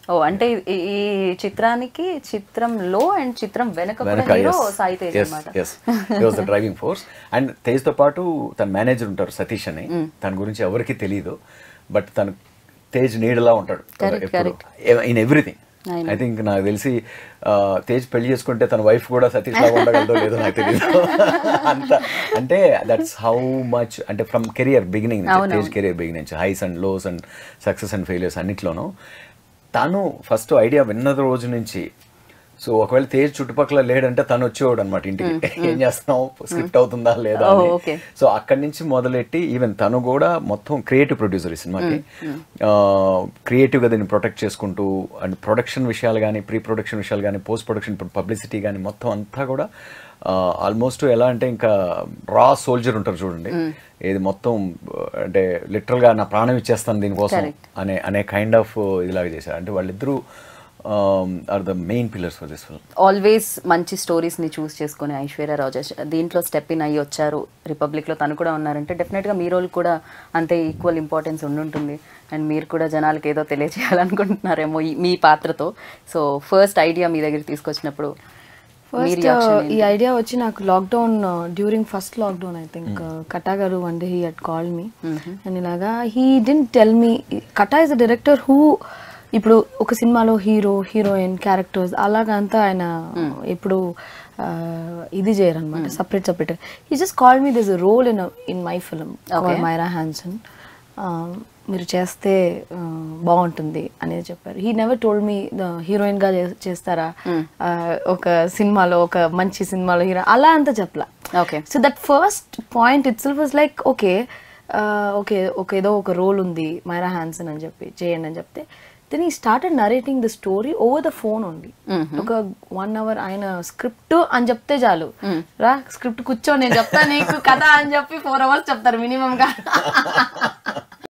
ఓ అంటే ఈ చిత్రానికి చిత్రంలో అండ్ చిత్రం వెనక కూడా హీరో సాయి తేజ్ అన్నమాట. He was the driving force. And తేజ్తో పాటు తన మేనేజర్ ఉంటారు సతీష్ అని, తన గురించి ఎవరికి తెలియదు, బట్ తను తేజ్ నీడలా ఉంటాడు ఇన్ ఎవ్రీథింగ్. ఐ థింక్ నాకు తెలిసి తేజ్ పెళ్లి చేసుకుంటే తన వైఫ్ కూడా సతీష్ లాగా ఉండగలదో లేదో నాకు తెలియదు. అంత అంటే దట్స్ హౌ మచ్ అంటే ఫ్రమ్ కెరియర్ బిగినింగ్ నుంచి, తేజ్ కెరియర్ బిగినింగ్ నుంచి highs and lows and success and failures అన్నిట్లోనూ తను ఫస్ట్ ఐడియా విన్న రోజు నుంచి, సో ఒకవేళ తేజ్ చుట్టుపక్కల లేడంటే తను వచ్చేవాడు అనమాట ఇంటికి, ఏం చేస్తున్నావు స్క్రిప్ట్ అవుతుందా లేదా అని. సో అక్కడి నుంచి మొదలెట్టి ఈవెన్ తను కూడా మొత్తం క్రియేటివ్ ప్రొడ్యూసర్ ఈ సినిమాకి, క్రియేటివ్గా దీన్ని ప్రొటెక్ట్ చేసుకుంటూ అండ్ ప్రొడక్షన్ విషయాలు కానీ, ప్రీ ప్రొడక్షన్ విషయాలు కానీ, పోస్ట్ ప్రొడక్షన్ పబ్లిసిటీ కానీ మొత్తం అంతా కూడా ఆల్మోస్ట్ ఎలా అంటే ఇంకా రా సోల్జర్ ఉంటారు చూడండి, ఇది మొత్తం అంటే లిటరల్గా నా ప్రాణం ఇచ్చేస్తాను దీనికోసం అనే కైండ్ ఆఫ్ ఇలాగ చేశారు. అంటే వాళ్ళిద్దరూ are the main pillars for this film. Always మంచి స్టోరీస్ని చూస్ చేసుకుని ఐశ్వర్య రాజేష్ దీంట్లో స్టెప్ ఇన్ అయ్యి వచ్చారు. రిపబ్లిక్లో తను కూడా ఉన్నారంటే డెఫినెట్గా మీ రోల్ కూడా అంతే ఈక్వల్ ఇంపార్టెన్స్ ఉండుంటుంది. అండ్ మీరు కూడా జనాలకి ఏదో తెలియజేయాలనుకుంటున్నారేమో మీ పాత్రతో. సో ఫస్ట్ ఐడియా మీ దగ్గర తీసుకొచ్చినప్పుడు ఈ ఐడియా వచ్చి నాకు lockdown during first lockdown I think Kata గారు one day he had called me and ఇలాగా he didn't tell me. Kata is a director who ఇప్పుడు ఒక సినిమాలో హీరో హీరోయిన్ క్యారెక్టర్స్ అలాగంతా ఆయన ఇప్పుడు ఇది చేయరు అనమాట, separate he just called me this role in my film called Myra Hanson, మీరు చేస్తే బాగుంటుంది అనేది చెప్పారు. He never told me heroine గా చేస్తారా ఒక సినిమాలో, ఒక మంచి సినిమాలో హీరో అలా అంతా చెప్పలా. So that first point itself was like okay ఏదో ఒక రోల్ ఉంది మైరా హ్యాన్సన్ అని చెప్పి చేయండి అని చెప్తే then he started narrating the story over the phone only. ఒక 1 hour ఆయన స్క్రిప్ట్ అని చెప్తే చాలు, రా స్క్రిప్ట్ కూర్చో నేను చెప్తా నీకు కథ అని చెప్పి 4 hours చెప్తారు మినిమం గా.